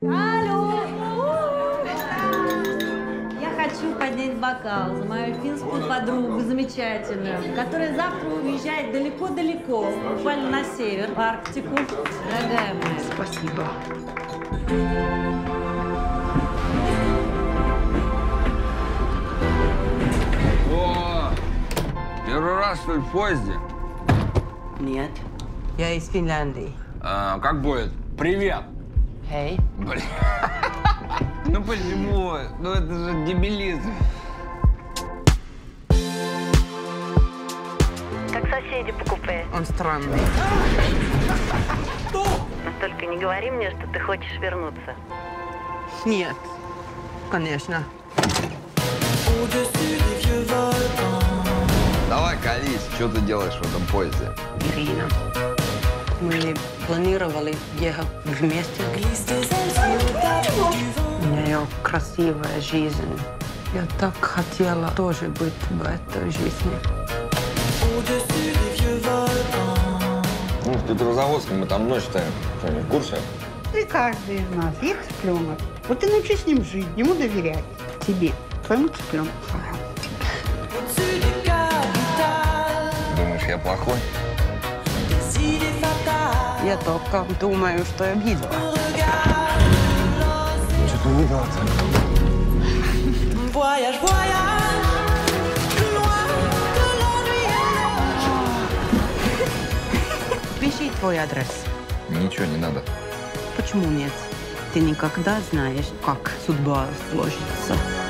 Алло! Я хочу поднять бокал за мою финскую подругу замечательную, которая завтра уезжает далеко-далеко, буквально на север, в Арктику. Дорогая моя. Спасибо. О, первый раз, что ли, в поезде? Нет. Я из Финляндии. Как будет? Привет! Эй. Блин. Ну почему? Ну это же дебилизм. Как соседи по купе. Он странный. Но только не говори мне, что ты хочешь вернуться. Нет. Конечно. Давай колись, что ты делаешь в этом поезде? Ирина. Мы планировали ехать вместе. У нее красивая жизнь. Я так хотела тоже быть в этой жизни. Ну, в Петрозаводске мы там ночь ставим. Что, не в курсе? И каждый из нас есть цыпленок. Вот ты научись с ним жить, ему доверять. Тебе, твоему цыпленку. Думаешь, я плохой? Я только думаю, что я видела. Что ты видела-то? Пиши твой адрес. Ничего не надо. Почему нет? Ты никогда знаешь, как судьба сложится.